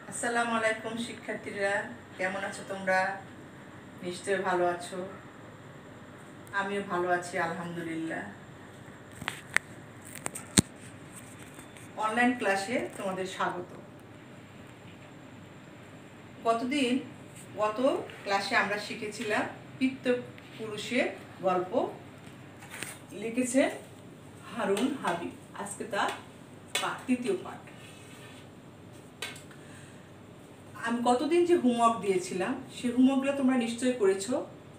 আসসালামু আলাইকুম শিক্ষার্থীরা, কেমন আছো তোমরা? নিশ্চয়ই ভালো আছো। আমিও ভালো আছি আলহামদুলিল্লাহ। অনলাইন ক্লাসে তোমাদের স্বাগত। গত ক্লাসে আমরা শিখেছিলাম পিতৃপুরুষের গল্প, লিখেছে হারুন হাবিব। আজকে তার তৃতীয় পাঠ। আমি গতদিন যে হোমওয়ার্ক দিয়েছিলাম সেই হোমওয়ার্কগুলো তোমরা নিশ্চয়ই করেছো।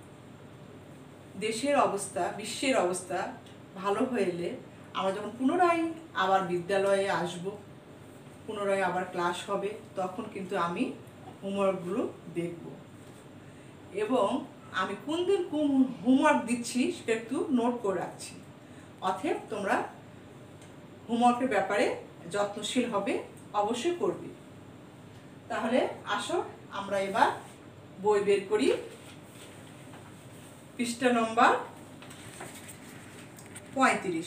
দেশের অবস্থা, বিশ্বের অবস্থা ভালো হলে আমরা যখন পুনরায় আবার বিদ্যালয়ে আসব, পুনরায় আবার ক্লাস হবে, তখন কিন্তু আমি হোমওয়ার্কগুলো দেখব এবং আমি কোন দিন কোন হোমওয়ার্ক দিচ্ছি সেটা একটু নোট করে রাখছি। অতএব তোমরা হোমওয়ার্কের ব্যাপারে যত্নশীল হবে, অবশ্যই করবে। তাহলে আসো আমরা এবার বই বের করি। পৃষ্ঠা নম্বর 35।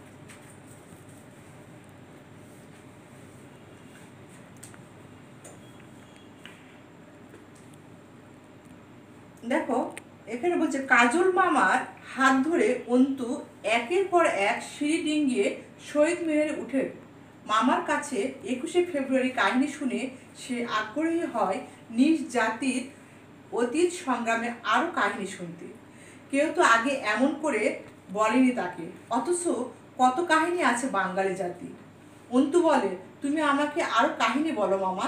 দেখো, এখানে বলছে কাজল মামার হাত ধরে অন্তু একের পর এক সিঁড়ি ডিঙ্গিয়ে শহীদ মিনারে উঠে। মামার কাছে 21শে ফেব্রুয়ারি কাহিনী শুনে সে আগ্রহী হয় নিজ জাতির অতীত সংগ্রামে আরও কাহিনী শুনতে। কেউ তো আগে এমন করে বলেনি তাকে, অথচ কত কাহিনী আছে বাঙালি জাতি। অন্তু বলে, তুমি আমাকে আরও কাহিনী বলো মামা।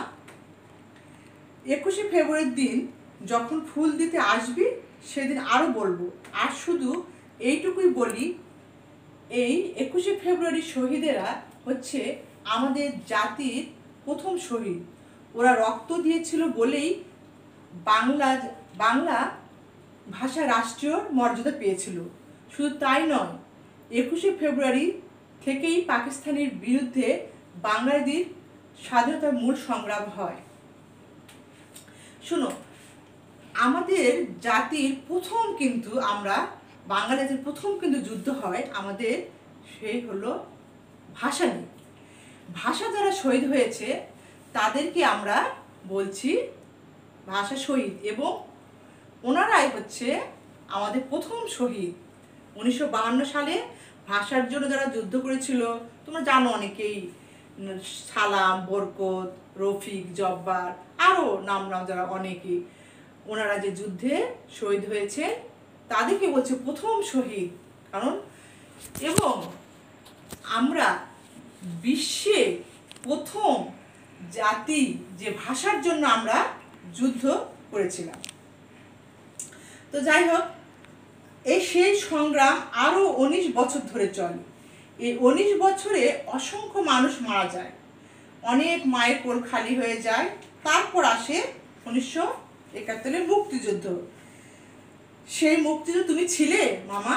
21শে ফেব্রুয়ারির দিন যখন ফুল দিতে আসবি সেদিন আরও বলবো। আর শুধু এইটুকুই বলি, এই 21শে ফেব্রুয়ারি শহীদেরা হচ্ছে আমাদের জাতির প্রথম শহীদ। ওরা রক্ত দিয়েছিল বলেই বাংলা ভাষা রাষ্ট্রীয় মর্যাদা পেয়েছিল। শুধু তাই নয়, 21শে ফেব্রুয়ারি থেকেই পাকিস্তানের বিরুদ্ধে বাঙালিদের স্বাধীনতার মূল সংগ্রাম হয়। শোনো, আমাদের জাতির প্রথম কিন্তু বাঙালি জাতির প্রথম কিন্তু যুদ্ধ হয় আমাদের, সেই হলো ভাষা নিয়ে। ভাষা যারা শহীদ হয়েছে তাদেরকে আমরা বলছি ভাষা শহীদ, এবং ওনারাই হচ্ছে আমাদের প্রথম শহীদ। 1952 সালে ভাষার জন্য যারা যুদ্ধ করেছিল তোমরা জানো অনেকেই, সালাম, বরকত, রফিক, জব্বার, আরও নাম যারা অনেকেই, ওনারা যে যুদ্ধে শহীদ হয়েছে তাদেরকে বলছে প্রথম শহীদ। কারণ এবং আমরা বিশ্বে প্রথম জাতি যে ভাষার জন্য আমরা যুদ্ধ করেছিলাম। তো যাই হোক, সেই সংগ্রাম আরও 19 বছর ধরে চলে। এই 19 বছরে অসংখ্য মানুষ মারা যায়, অনেক মায়ের কোল খালি হয়ে যায়। তারপর আসে 1971 মুক্তিযুদ্ধ। সেই মুক্তিযুদ্ধ তুমি ছিলে মামা?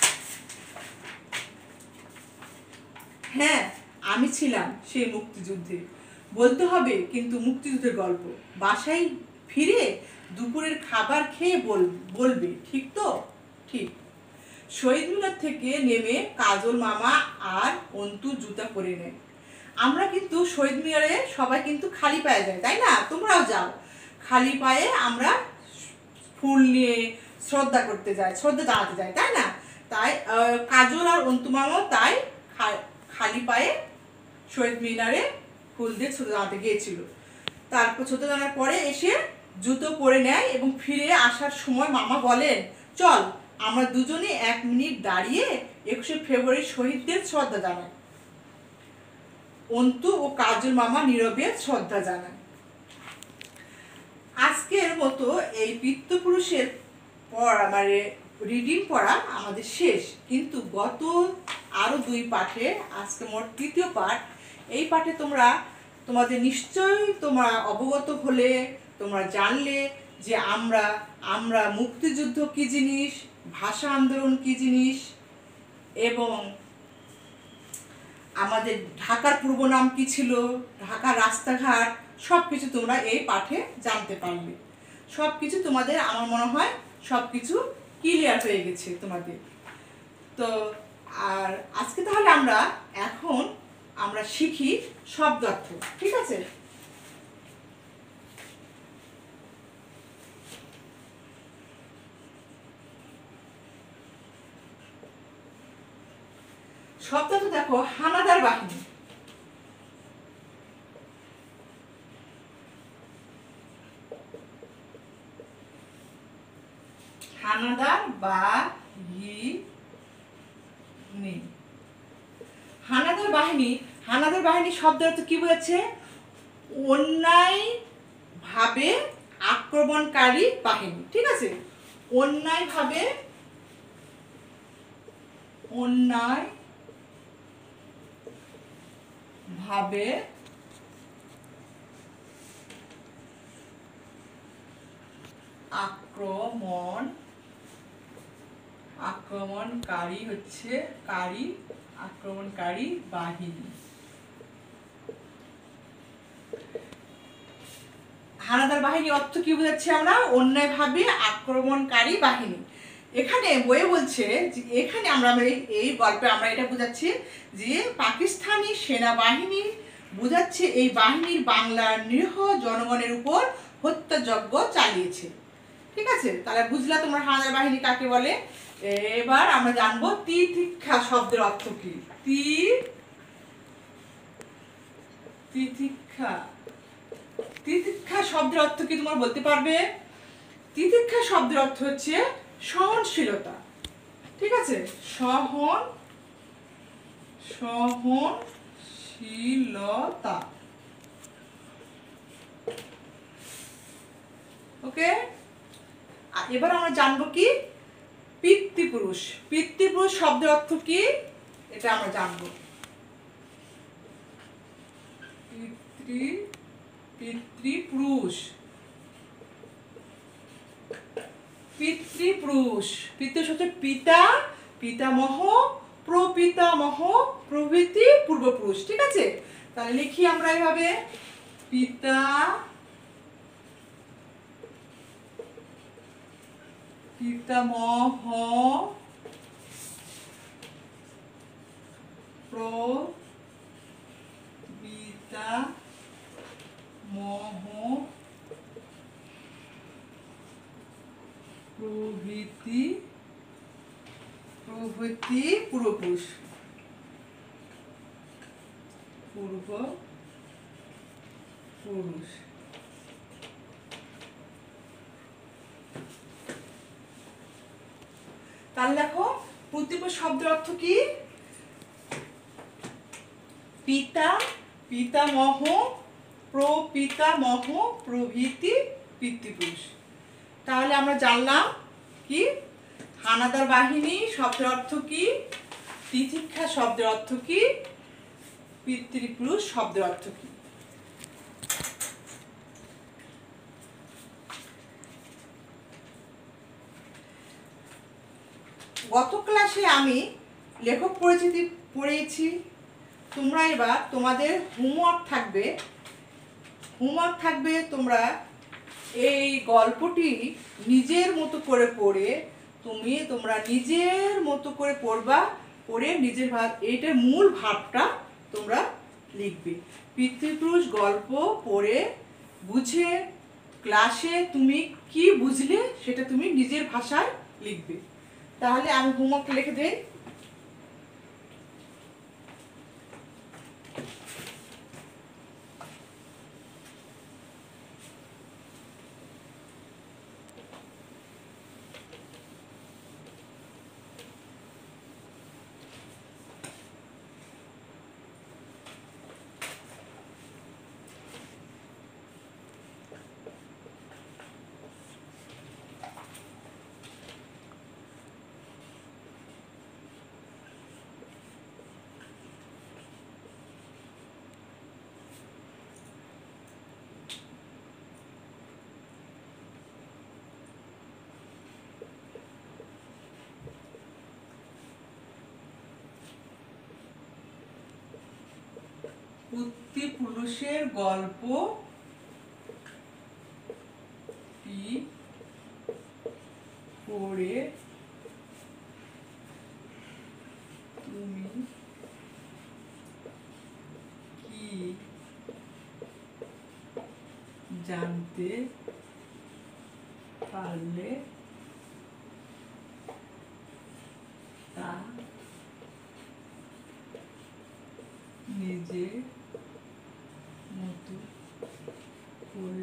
হ্যাঁ, আমি ছিলাম সেই মুক্তিযুদ্ধে। বলতে হবে কিন্তু মুক্তিযুদ্ধের গল্প। বাসায় ফিরে দুপুরের খাবার খেয়ে বলবে, ঠিক তো? ঠিক। শহীদ মিনার থেকে নেমে কাজল মামা আর অন্তু জুতা পরে নেয়। আমরা কিন্তু শহীদ মিনারে সবাই কিন্তু খালি পায়ে যায়, তাই না? তোমরাও যাও। খালি পায়ে আমরা ফুল নিয়ে শ্রদ্ধা করতে যাই, শ্রদ্ধা জানাতে যাই, তাই না? তাই কাজল আর অন্তু মামাও তাই খালি পায়ে শহীদ মিনারে ফুল দিয়ে শ্রদ্ধা জানাতে গিয়েছিল। তারপর শ্রদ্ধা জানার পরে এসে জুতো পরে নেয় এবং ফিরে আসার সময় মামা বলেন, চল আমরা দুজনে 1 মিনিট দাঁড়িয়ে 21শে ফেব্রুয়ারি শহীদদের শ্রদ্ধা জানাই। অন্তু ও কাজল মামা নীরবে শ্রদ্ধা জানায়। আজকের মতো এই পিতৃপুরুষের পড়া রিডিং পড়া আমাদের শেষ, কিন্তু গত আরও 2 পাঠে, আজকে মোট 3য় পাঠ। এই পাঠে তোমাদের নিশ্চয়ই তোমরা অবগত হলে, তোমরা জানলে যে আমরা মুক্তিযুদ্ধ কি জিনিস, ভাষা আন্দোলন কি জিনিস, এবং আমাদের ঢাকার পূর্ব নাম কি ছিল, ঢাকার রাস্তাঘাট, সব কিছু তোমরা এই পাঠে জানতে পারবে। সব কিছু তোমাদের, আমার মনে হয় সব কিছু ক্লিয়ার হয়ে গেছে তোমাদের। তো আর আজকে তাহলে আমরা শিখি শব্দার্থ, ঠিক আছে? শব্দটা দেখো হানাদার বাহিনী। হানাদার বাহিনী, হানাদার বাহিনী, হানাদার বাহিনী শব্দের অর্থ কি বোঝাচ্ছে? অন্যায় ভাবে আক্রমণকারী বাহিনী। ঠিক আছে, অন্যায় ভাবে, অন্যায় ভাবে আক্রমণকারী হচ্ছে আক্রমণকারী বাহিনী। হানাদার বাহিনী অর্থ কি বোঝাচ্ছে আমরা? অন্যায়ভাবে আক্রমণকারী বাহিনী। এখানে বইয়ে বলছে যে এখানে আমরা এই গল্পে আমরা এটা বোঝাচ্ছি যে পাকিস্তানি সেনাবাহিনী বোঝাচ্ছে এই বাহিনীর বাংলার নিরীহ জনগণের উপর হত্যাযজ্ঞ চালিয়েছে। ঠিক আছে, তাহলে বুঝলা তোমরা হানাদার বাহিনী কাকে বলে। এবার আমরা জানবো তিতিক্ষা শব্দের অর্থ কি। তিতিক্ষা, তিতিক্ষা শব্দের অর্থ কি তোমরা বলতে পারবে? তিতিক্ষা শব্দের অর্থ হচ্ছে সহনশীলতা। ঠিক আছে, সহনশীলতা। ওকে, এবার আমরা জানবো কি পিতৃপুরুষ। পিতৃপুরুষ শব্দের অর্থ কি এটা আমরা জানবো। পিতৃপুরুষ, পিতৃপুরুষ, পিতৃপুরুষ হচ্ছে পিতা, পিতামহ, প্রপিতামহ প্রভৃতি পূর্বপুরুষ। ঠিক আছে, তাহলে লিখি আমরা এভাবে পিতা, পিতামহ, প্রপিতামহ প্রভৃতি পূর্বপুরুষ, পূর্বপুরুষ। তাহলে দেখো পিতৃপুরুষ শব্দের অর্থ কি? পিতা, পিতামহ, প্রপিতামহ প্রভৃতি পিতৃপুরুষ। তাহলে আমরা জানলাম কি হানাদার বাহিনী শব্দের অর্থ কি, তিতিক্ষা শব্দের অর্থ কি, পিতৃপুরুষ শব্দের অর্থ কি। গত ক্লাসে আমি লেখক পরিচিতি পড়িয়েছি। তোমরা এবার তোমাদের হোমওয়ার্ক থাকবে তোমরা এই গল্পটি নিজের মতো করে পড়ে তোমরা নিজের মতো করে পড়বা, পড়ে নিজের এইটার মূল ভাবটা তোমরা লিখবে। পিতৃপুরুষ গল্প পড়ে বুঝে ক্লাসে তুমি কি বুঝলে সেটা তুমি নিজের ভাষায় লিখবে। তাহলে আমি হোমওয়ার্ক লিখে দেই। পিতৃপুরুষের গল্প পড়ে তুমি কি জানতে পারলে তা নিজের মতো করে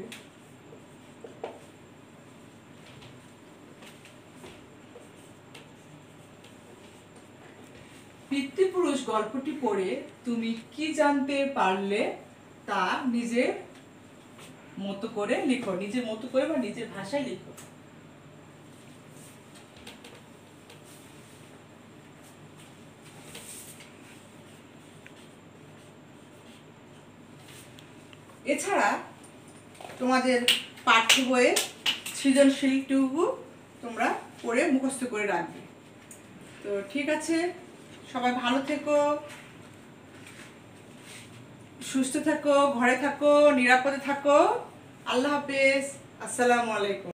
পিতৃপুরুষ গল্পটি পড়ে তুমি কি জানতে পারলে তা নিজের মতো করে লিখো, নিজের মতো করে বা নিজের ভাষায় লিখো। এছাড়া তোমাদের পাঠ্য বইয়ে সৃজনশীলটুকু তোমরা পড়ে মুখস্থ করে রাখবে। তো ঠিক আছে, সবাই ভালো থেকো, সুস্থ থাকো, ঘরে থাকো, নিরাপদে থাকো। আল্লাহ হাফেজ, আসসালামু আলাইকুম।